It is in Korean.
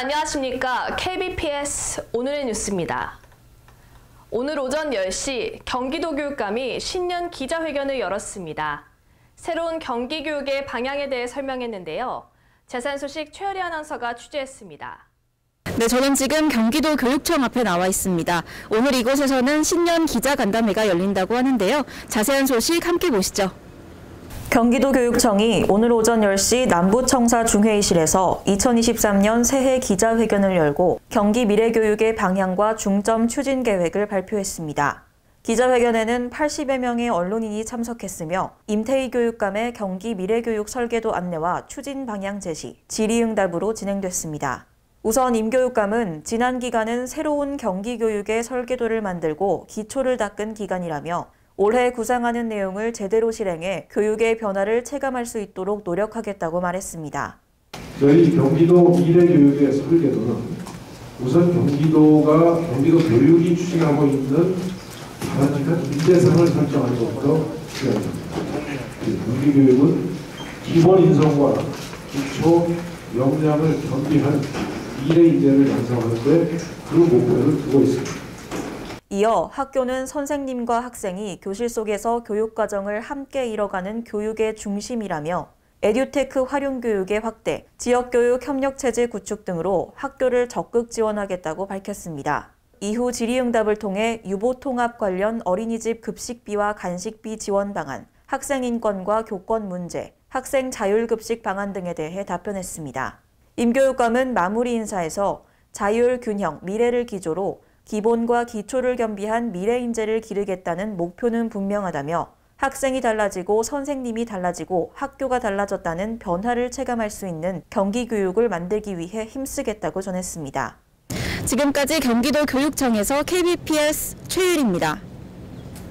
안녕하십니까. KBPS 오늘의 뉴스입니다. 오늘 오전 10시 경기도 교육감이 신년 기자회견을 열었습니다. 새로운 경기교육의 방향에 대해 설명했는데요. 자세한 소식 최열희 아나운서가 취재했습니다. 네, 저는 지금 경기도 교육청 앞에 나와 있습니다. 오늘 이곳에서는 신년 기자간담회가 열린다고 하는데요. 자세한 소식 함께 보시죠. 경기도 교육청이 오늘 오전 10시 남부청사 중회의실에서 2023년 새해 기자회견을 열고 경기 미래교육의 방향과 중점 추진 계획을 발표했습니다. 기자회견에는 80여 명의 언론인이 참석했으며 임태희 교육감의 경기 미래교육 설계도 안내와 추진 방향 제시, 질의응답으로 진행됐습니다. 우선 임 교육감은 지난 기간은 새로운 경기교육의 설계도를 만들고 기초를 닦은 기간이라며 올해 구상하는 내용을 제대로 실행해 교육의 변화를 체감할 수 있도록 노력하겠다고 말했습니다. 저희 경기도 미래교육의 설계도는 우선 경기도 교육이 추진하고 있는 바람직한 인재상을 설정하는 것부터 시작합니다. 경기교육은 기본 인성과 기초 역량을 겸비한 미래 인재를 양성하는 데 그 목표를 두고 있습니다. 이어 학교는 선생님과 학생이 교실 속에서 교육과정을 함께 이뤄가는 교육의 중심이라며 에듀테크 활용교육의 확대, 지역교육 협력체제 구축 등으로 학교를 적극 지원하겠다고 밝혔습니다. 이후 질의응답을 통해 유보통합 관련 어린이집 급식비와 간식비 지원 방안, 학생 인권과 교권 문제, 학생 자율급식 방안 등에 대해 답변했습니다. 임 교육감은 마무리 인사에서 자율, 균형, 미래를 기조로 기본과 기초를 겸비한 미래 인재를 기르겠다는 목표는 분명하다며 학생이 달라지고 선생님이 달라지고 학교가 달라졌다는 변화를 체감할 수 있는 경기교육을 만들기 위해 힘쓰겠다고 전했습니다. 지금까지 경기도 교육청에서 KBPS 최율입니다.